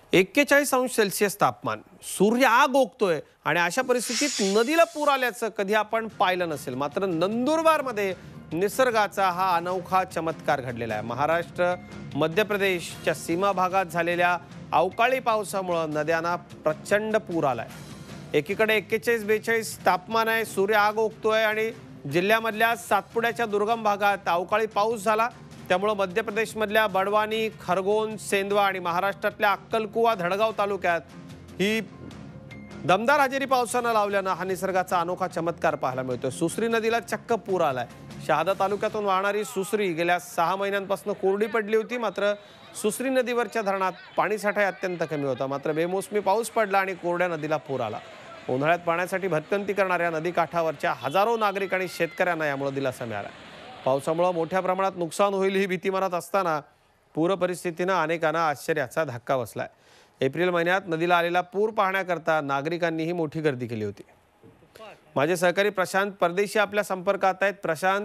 41°C तापमान, सूर्य आग ओकतोय आणि अशा परिस्थितीत नदीला पूर आल्याचं कधी आपण पाहिलं नसेल। मात्र नंदुरबारमध्ये निसर्गाचा हा अनोखा चमत्कार घडलेला आहे। महाराष्ट्र मध्य प्रदेशच्या सीमा भागात झालेल्या अवकाळी पावसामुळे नद्यांना प्रचंड पूर आलाय। एकीकडे 41-42 तापमान आहे, सूर्य आग ओकतोय आणि जिल्ह्यामधल्या सातपुड्याच्या दुर्गम भागात अवकाळी पाऊस झाला। त्यामुळे मध्य प्रदेशमधल्या बडवानी, खरगोन, सेंधवा आणि महाराष्ट्रातल्या अक्कलकुवा, धडगाव तालुक्यात ही दमदार हजेरी पावसाने लावल्याने हा निसर्गाचा अनोखा चमत्कार पाहायला मिळतोय। सुसरी नदीला चक्क पूर आलाय। शहादा तालुक्यातून वाहणारी सुसरी गेल्या 6 महिन्यांपासून कोरडी पडली होती। मात्र सुसरी नदीवरच्या धरणात पाणीसाठा अत्यंत कमी होता। मात्र बेमोसमी पाऊस पडला आणि कोरड्या नदीला पूर आला। उन्हाळ्यात पाण्यासाठी भटकंती करणाऱ्या नदीकाठावरच्या हजारो नागरिक आणि शेतकऱ्यांना यामुळे दिलासा मिळाला। पावसामुळे मोठ्या प्रमाणात नुकसान होईल ही भीती मनात असताना पूर परिस्थितीने अनेकांना आश्चर्याचा धक्का बसलाय। एप्रिल महिन्यात नदीला आलेला पूर पाहण्याकरता नागरिकांनीही मोठी गर्दी केली होती। माझे सहकारी प्रशांत परदेशी आपल्या संपर्कात आहेत। प्रशांत,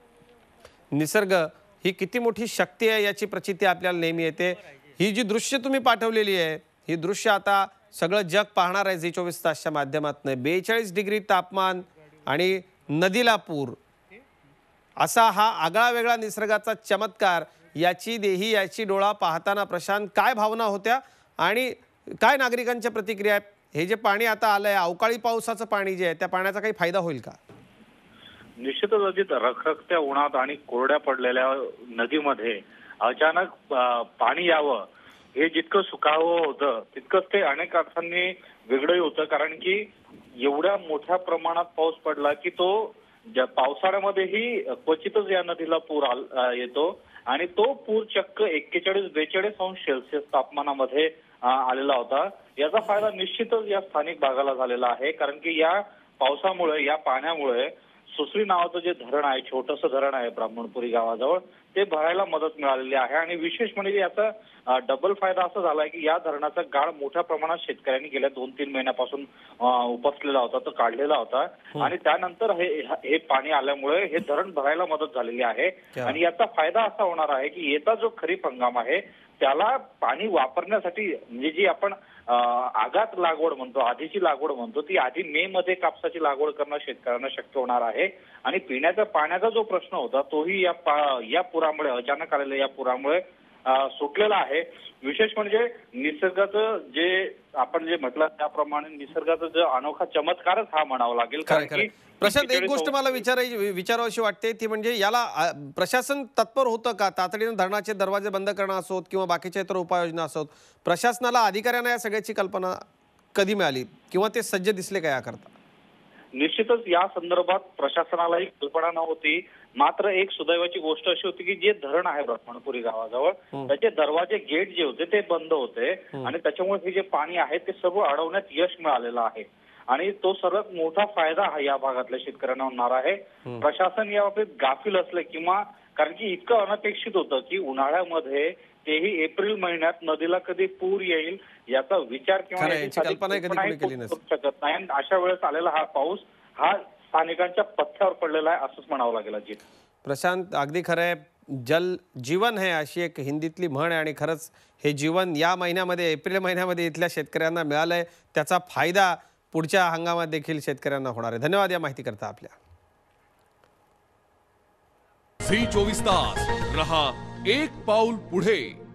निसर्ग ही किती मोठी शक्ती आहे याची प्रचिती आपल्याला नेहमी येते। ही जी दृश्य तुम्ही पाठवलेली आहे, ही दृश्य आता सगळं जग पाहणार आहे झी 24 तासच्या माध्यमातून। 42 तापमान आणि नदीला पूर, असा हा आगळा वेगळा निसर्गाचा चमत्कार, याची देही याची डोळा पाहताना प्रशांत काय भावना होत्या आणि काय नागरिकांच्या प्रतिक्रिया आहेत? हे जे पाणी आता आलंय, अवकाळी पावसाचं पाणी जे आहे, त्या पाण्याचा काही फायदा होईल का? निश्चितच अजित, रखरखत्या उन्हात आणि कोरड्या पडलेल्या नदीमध्ये अचानक पाणी यावं हे जितकं सुखावं होतं तितकंच ते अनेक अर्थांनी वेगळंही होतं। कारण की एवढ्या मोठ्या प्रमाणात पाऊस पडला की तो पावसाळ्यामध्येही क्वचितच या नदीला पूर येतो आणि तो पूर चक्क 41-42°C तापमानामध्ये आलेला होता। याचा फायदा निश्चितच या स्थानिक भागाला झालेला आहे। कारण की या पावसामुळे, या पाण्यामुळे सुसरी नावाचं जे धरण आहे, छोटंसं धरण आहे ब्राह्मणपुरी गावाजवळ, ते भरायला मदत मिळालेली आहे। आणि विशेष म्हणजे याचा डबल फायदा असा झालाय की या धरणाचा गाळ मोठ्या प्रमाणात शेतकऱ्यांनी गेल्या 2-3 महिन्यापासून उपसलेला होता, तो काढलेला होता आणि त्यानंतर हे पाणी आल्यामुळे हे धरण भरायला मदत झालेली आहे। आणि याचा फायदा असा होणार आहे की येता जो खरीप हंगाम आहे त्याला पाणी वापरण्यासाठी, म्हणजे जी आपण आगात लागवड म्हणतो, आधीची लागवड म्हणतो, ती आधी मे मध्ये कापसाची लागवड करणं शेतकऱ्यांना शक्य होणार आहे। आणि पिण्याच्या पाण्याचा जो प्रश्न होता तोही या पुरामुळे, अचानक आलेल्या या पुरामुळे सुटलेला आहे। विशेष म्हणजे निसर्गाचं जे आपण जे म्हटलं त्याप्रमाणे निसर्गाचा जो अनोखा चमत्कारच हा म्हणावा लागेल। कारण की प्रशांत, एक गोष्ट मला विचारावीशी वाटते ती म्हणजे याला प्रशासन तत्पर होतं का? तातडीने धरणाचे दरवाजे बंद करणं असोत किंवा बाकीच्या इतर उपाययोजना असोत, प्रशासनाला, अधिकाऱ्यांना या सगळ्याची कल्पना कधी मिळाली किंवा ते सज्ज दिसले का याकरता? निश्चितच या संदर्भात प्रशासनालाही कल्पना नव्हती। मात्र एक सुदैवाची गोष्ट अशी होती की जे धरण आहे ब्राह्मणपुरी गावाजवळ, त्याचे दरवाजे, गेट जे होते ते बंद होते आणि त्याच्यामुळे हे जे पाणी आहे ते सर्व अडवण्यात यश मिळालेलं आहे। आणि तो सर्वात मोठा फायदा हा या भागातल्या शेतकऱ्यांना होणार आहे। प्रशासन याबाबतीत गाफील असले किंवा, कारण की इतकं अनपेक्षित होतं की उन्हाळ्यामध्ये, तेही एप्रिल महिन्यात, नदीला कधी पूर येईल याचा विचार किंवा करू शकत नाही। अशा वेळेस आलेला हा पाऊस हा स्थानिकांच्या पथ्यावर पडलेला आहे असंच म्हणावं लागेल अजित। प्रशांत, अगदी खरं आहे, जल जीवन है अशी एक हिंदीतली म्हण आहे आणि खरंच हे जीवन या महिन्यामध्ये, एप्रिल महिन्यामध्ये इथल्या शेतकऱ्यांना मिळालंय। त्याचा फायदा पुढच्या हंगामात देखील शेतकऱ्यांना होणार आहे। धन्यवाद या माहिती करता आपल्या। झी 24 तास रहा एक पाऊल पुढे।